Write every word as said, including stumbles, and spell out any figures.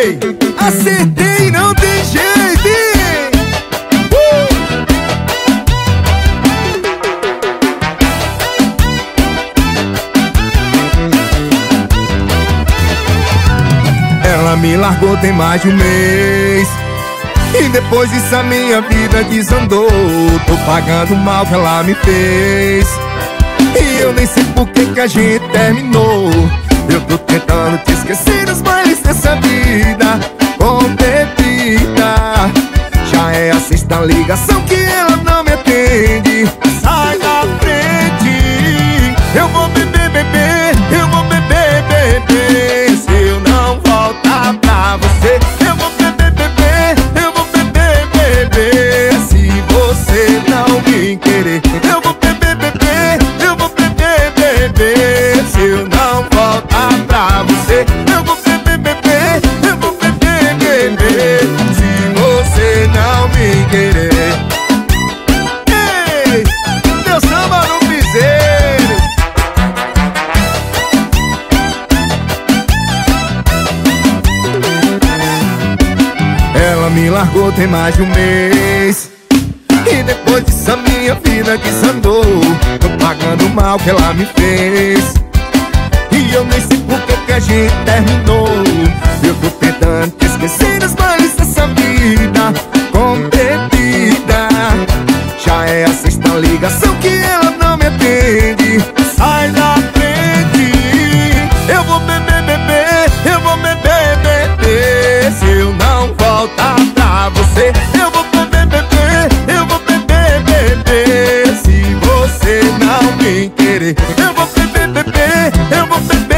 Ei, acertei, não tem jeito, hein? Uh! Ela me largou tem mais de um mês, e depois disso a minha vida desandou. Tô pagando o mal que ela me fez, e eu nem sei por que que a gente terminou. Eu tô tentando te esquecer dos males dessa vida com bebida. Já é a sexta ligação que ela não me atende. Sai da frente, eu vou beber, beber, eu vou beber, beber. Se eu não voltar pra você, eu vou beber, beber, eu vou beber, beber. Se você não me querer, eu vou beber, beber, eu vou beber, beber. Se eu não voltar pra você, eu vou beber, beber, eu vou beber, beber. Se você não me querer. Ei, teu samba no piseiro. Ela me largou tem mais de um mês, e depois disso a minha vida desandou. Tô pagando o mal que ela me fez, e eu nem sei por que que a gente terminou. Eu tô tentando te esquecer dos males dessa vida com bebida. Já é a sexta ligação que ela não me atende. Sai da frente, eu vou beber, beber, eu vou beber, beber. Se eu não voltar pra você, eu vou beber, beber, eu vou beber, beber. Se você não me querer, eu vou beber, beber, eu vou beber,